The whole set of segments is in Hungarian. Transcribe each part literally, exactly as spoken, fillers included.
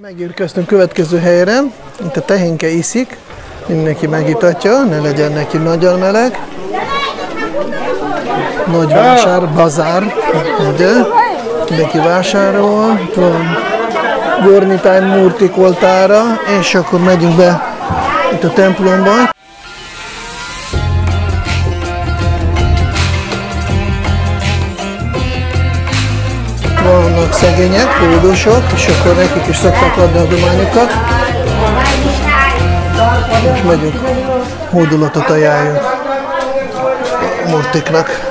Megérkeztünk következő helyre, itt a tehénke iszik, mindenki megitatja, ne legyen neki nagyon meleg. Nagy vásár, bazár, de mindenki vásárol, itt van Gornitány Murtik oltára, és akkor megyünk be itt a templomba. Vannak szegények, hódosok, és akkor nekik is szoktak adni adományokat. És megyünk, hódolatot ajánljunk Murtiknak.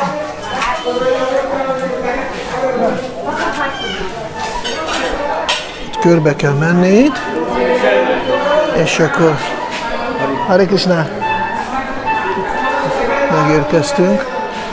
Körbe kell menni itt, és akkor Hare Krishna, megérkeztünk.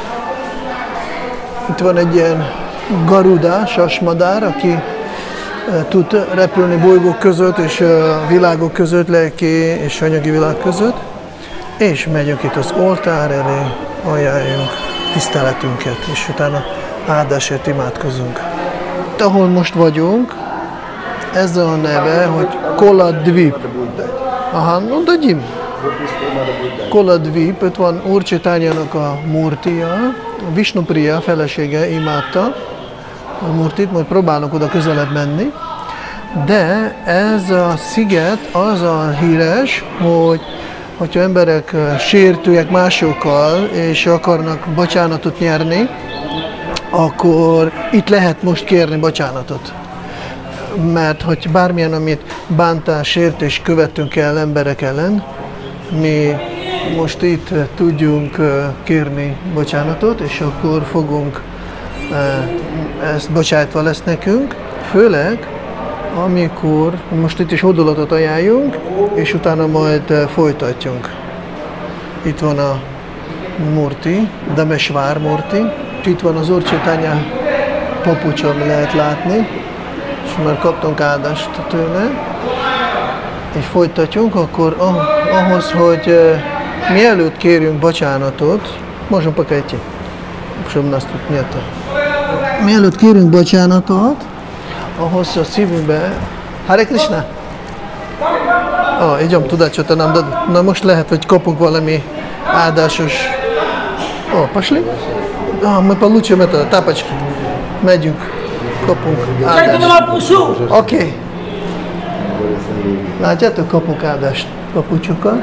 Itt van egy ilyen Garuda, sasmadár, aki tud repülni bolygók között és világok között, lelki és anyagi világ között. És megyünk itt az oltár elé, ajánljunk tiszteletünket, és utána áldásért imádkozunk. Itt, ahol most vagyunk, ez a neve, hogy Koladvip. Aha, mondta Jim. Koladvip, itt van Úr Chaitanyának a Murtia, Vishnupriya felesége imádta a Murtit, majd próbálnak oda közelebb menni. De ez a sziget az a híres, hogy hogyha emberek sértőek másokkal, és akarnak bocsánatot nyerni, akkor itt lehet most kérni bocsánatot. Mert hogy bármilyen, amit bántás, sértés követünk el emberek ellen, mi most itt tudjunk kérni bocsánatot, és akkor fogunk, ezt bocsátva lesz nekünk, főleg amikor most itt is hódolatot ajánljunk, és utána majd folytatjunk. Itt van a Murti, Damesvár Murti, és itt van az Úr Chaitanya papucs, ami lehet látni, és már kaptunk áldást tőle, és folytatjunk, akkor ahhoz, hogy uh, mielőtt kérjünk bocsánatot, можем пока идти, чтобы нас тут нет. Mielőtt kérünk bocsánatot, ahhoz a szívünkbe, Hare Krishna! Ah, idем туда, что-то нам дадут. Na most lehet, hogy kapunk valami áldásos. Ó, pошли? Ah, мы получим это, тапочки. Megyünk, kapunk áldást. Oké. Okay. Látjátok, kapunk áldást papucsokat.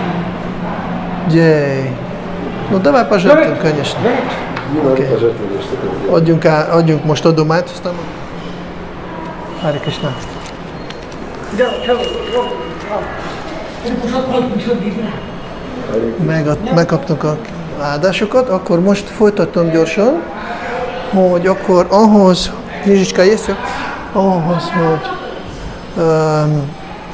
Jaj. No, давай пожертвуем, конечно. Okay. Adjunk, á, adjunk most adományt, aztán Hare Krishna. Meg, megkaptuk a áldásokat, akkor most folytatom gyorsan, hogy akkor ahhoz, Nizsicska, jössz? Ahhoz, hogy um,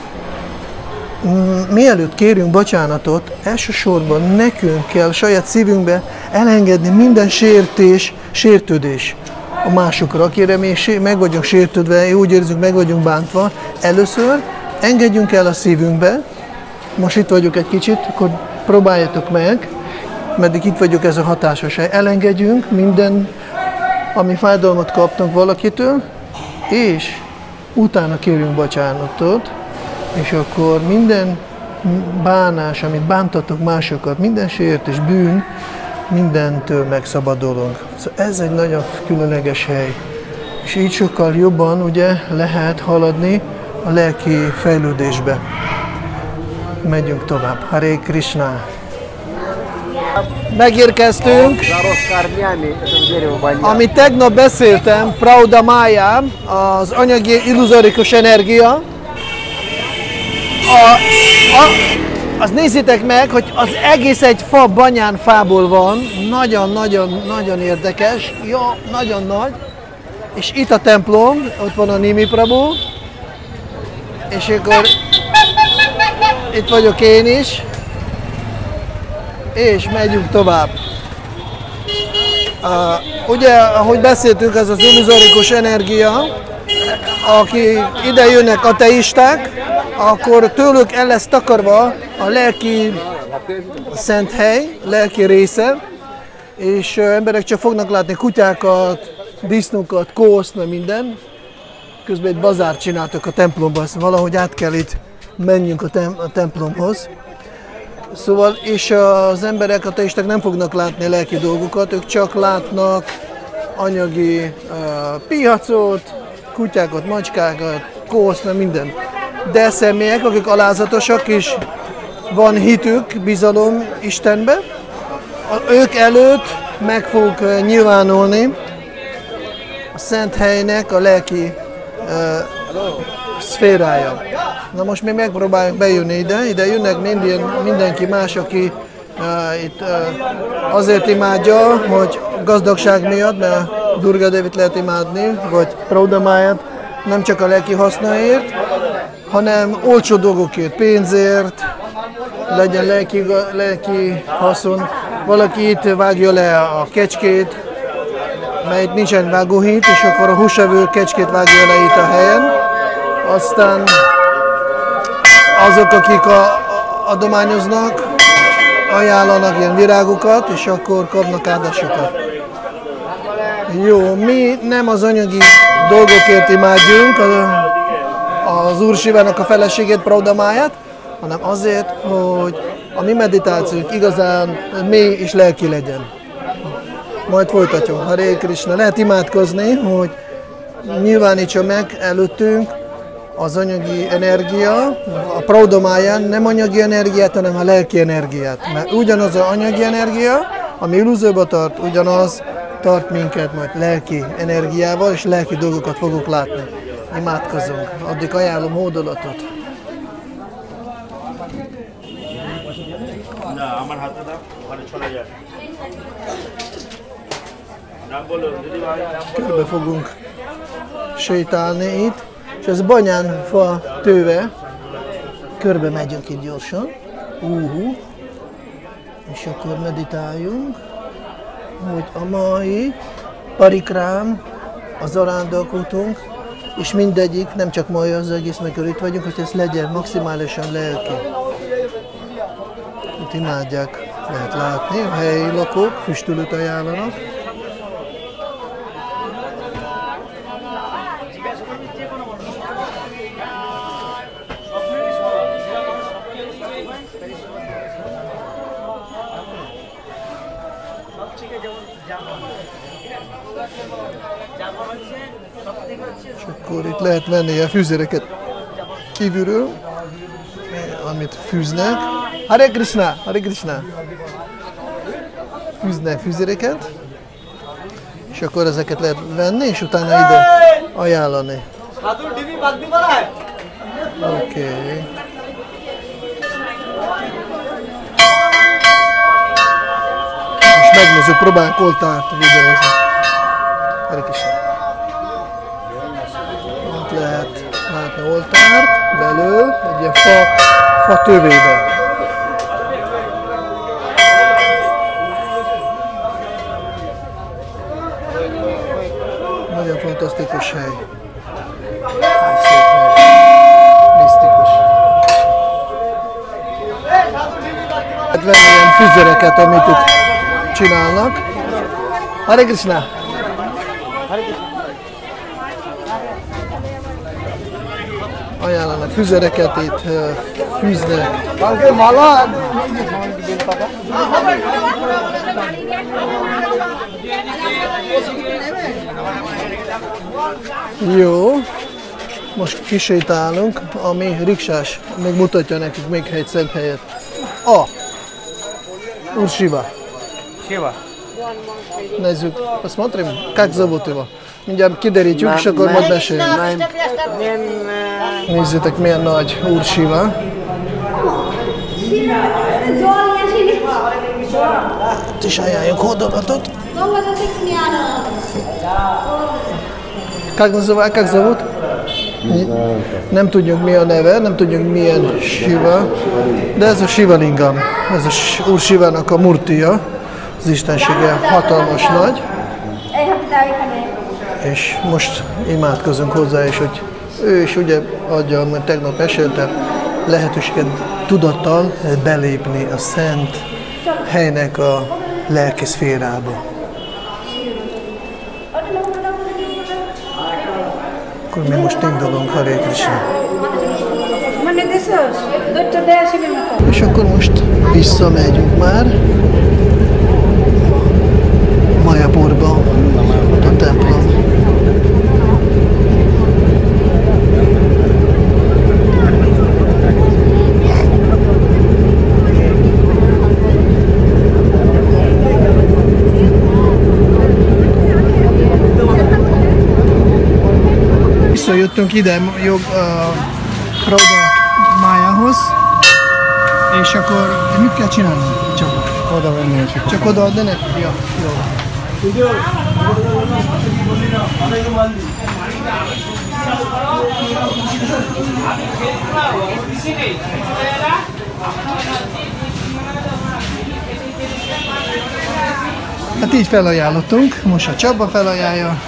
mielőtt kérünk bocsánatot, elsősorban nekünk kell saját szívünkbe elengedni minden sértés, sértődés a másokra, akire mi meg vagyunk sértődve, úgy érzünk, meg vagyunk bántva. Először engedjünk el a szívünkbe, most itt vagyok egy kicsit, akkor próbáljátok meg, meddig itt vagyok, ez a hatásos hely. Elengedjünk minden, ami fájdalmat kaptunk valakitől, és utána kérjünk bocsánatot, és akkor minden bánás, amit bántatok másokat, minden sértés, bűn, mindentől megszabadulunk. Szóval ez egy nagyon különleges hely. És így sokkal jobban ugye lehet haladni a lelki fejlődésbe. Megyünk tovább. Hare Krishna! Megérkeztünk, amit tegnap beszéltem, Prauda Maya, az anyagi illuzorikus energia. A, a, azt nézzétek meg, hogy az egész egy fa banyánfából van, nagyon-nagyon-nagyon érdekes, jó, nagyon nagy. És itt a templom, ott van a Nimi Prabhu, és akkor itt vagyok én is, és megyünk tovább. Uh, ugye, ahogy beszéltünk, ez az illuzorikus energia, aki ide jönnek ateisták, akkor tőlük el lesz takarva a lelki szent hely, lelki része, és emberek csak fognak látni kutyákat, disznókat, kószt, minden. közben egy bazárt csináltak a templomban, ezt valahogy át kell itt menjünk a, tem a templomhoz. Szóval, és az emberek, ateisták nem fognak látni lelki dolgokat, ők csak látnak anyagi uh, piacot, kutyákat, macskákat, kószt, meg minden. De személyek, akik alázatosak és van hitük, bizalom Istenbe, ők előtt meg fog nyilvánulni a szent helynek a lelki uh, szférája. Na most mi megpróbáljuk bejönni ide, ide jönnek minden, mindenki más, aki uh, itt uh, azért imádja, hogy gazdagság miatt, mert Durga Devit lehet imádni, vagy Praudamáját, nem csak a lelki hasznaért, hanem olcsó dolgokért, pénzért, legyen lelki, lelki haszon. Valaki itt vágja le a kecskét, mert itt nincsen vágóhíd, és akkor a húsevő kecskét vágja le itt a helyen. Aztán azok, akik a, adományoznak, ajánlanak ilyen virágokat, és akkor kapnak áldásokat. Jó, mi nem az anyagi dolgokért imádjunk az Úr Sivának a feleségét, Praudamáját, hanem azért, hogy a mi meditációnk igazán mély és lelki legyen. Majd folytatjuk. Hare Krishna. Lehet imádkozni, hogy nyilvánítsa meg előttünk az anyagi energia, a Praudamáján nem anyagi energiát, hanem a lelki energiát. Mert ugyanaz az anyagi energia, ami illúzióba tart, ugyanaz tart minket majd lelki energiával, és lelki dolgokat fogok látni. Imádkozunk. Addig ajánlom hódolatot. Körbe fogunk sétálni itt, és ez banyánfa tőve. Körbe megyünk itt gyorsan. Uh-huh. És akkor meditáljunk, hogy a mai parikrám, az arándalkotunk, és mindegyik, nem csak mai az egész, amikor itt vagyunk, hogy ez legyen maximálisan lelki. Itt imádják, lehet látni, a helyi lakók füstölőt ajánlanak. És akkor itt lehet venni a fűzereket kívülről, amit fűznek. Hare Krishna, Hare Krishna. Fűznek fűzereket, és akkor ezeket lehet venni, és utána ide ajánlani. Oké. Okay. Most megnézzük, próbáljuk oltárt videózni. Hare Krishna. Ott lehet látni oltárt belül, egy ilyen fa, fa tövében. Nagyon fantasztikus hely. Szép hely. Misztikus. Lehet venni ilyen fűzereket, amit itt csinálnak. Hare Krishna! Ajánlanak fűzereket, itt fűznek. Jó, most kisétálunk, ami riksás, még mutatja nekik még egy szebb helyet. A, Úr Siva. Siva. Nézzük, посмотрим, как зовут его. Mindjárt kiderítjük, és akkor majd beszélünk. Nézzétek, milyen nagy Úr Siva. Itt is ajánljuk hódolatot. Как называют, как зовут? Nem tudjuk, mi a neve, nem tudjuk, milyen Siva, de ez a Siva Lingam, ez a Úr Sivának a murtia, az istensége hatalmas nagy. És most imádkozunk hozzá, és hogy ő is ugye adja, mert tegnap meséltem, lehetőséget tudattal belépni a szent helynek a lelki szférába. akkor mi most indulunk, Hare Krishna. És akkor most visszamegyünk már Mayapurba, a templom. Visszajöttünk ide jog, uh, Prabhupada májához, és akkor mit kell csinálni? Csak oda venni. Csak oda adni neki? Ja, jó. Hát így felajánlottunk, most a Csaba felajánlja.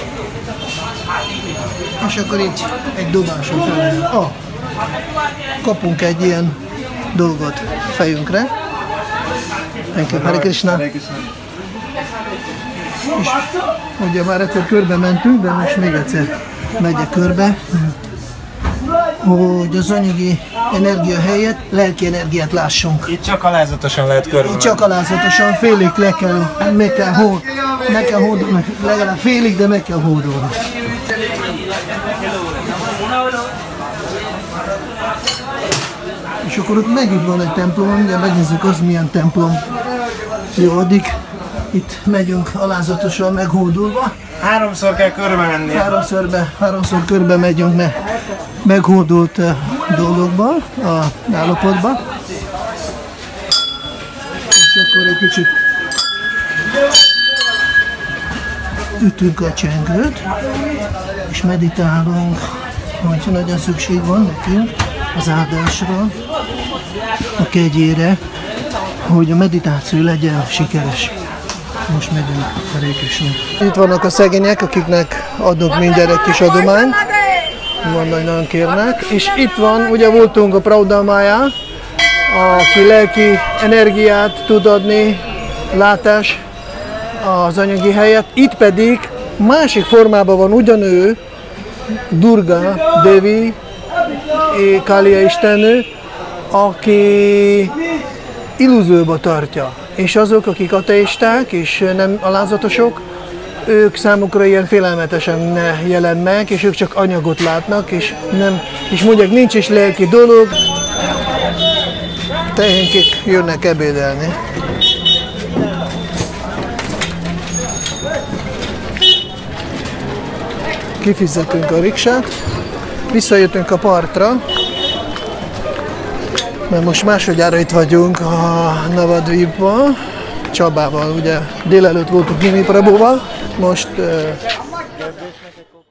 És akkor így egy dobáson felajánlja. Oh, kapunk egy ilyen dolgot fejünkre. Thank you, Hare Krishna. És ugye már egyszer körbe mentünk, de most még egyszer megyek körbe, hogy az anyagi energia helyett lelki energiát lássunk. Itt csak alázatosan lehet körbe. Itt csak alázatosan, félig le kell, meg kell, hód, meg kell hódolni, legalább félig, de meg kell hódolni. És akkor ott megint van egy templom, de megnézzük az milyen templom. Jó, addig itt megyünk alázatosan meghódulva. Háromszor kell körbe menni. Háromszor, be, háromszor körbe megyünk me, meghódult uh, dolgokba, a állapotba. És akkor egy kicsit ütünk a csengőt, és meditálunk, hogy nagyon szükség van nekünk az áldásra, a kegyére, hogy a meditáció legyen sikeres. Most megyünk a Rékesnek. Itt vannak a szegények, akiknek adunk mindjárt egy kis adományt. Van, nagyon kérnek. És itt van, ugye voltunk a Prabhupada máján, aki lelki energiát tud adni, látás az anyagi helyet. Itt pedig másik formában van ugyanő, Durga Devi, Kália istennő, aki illúzióba tartja. És azok, akik ateisták és nem alázatosok, ők számukra ilyen félelmetesen jelen meg, és ők csak anyagot látnak, és, nem, és mondják, nincs is lelki dolog. Tehénkik jönnek ebédelni. Kifizettünk a riksát, visszajöttünk a partra, mert most másodjára itt vagyunk a Navadvipban, Csabával, ugye délelőtt voltunk Mini Prabhuval, most uh,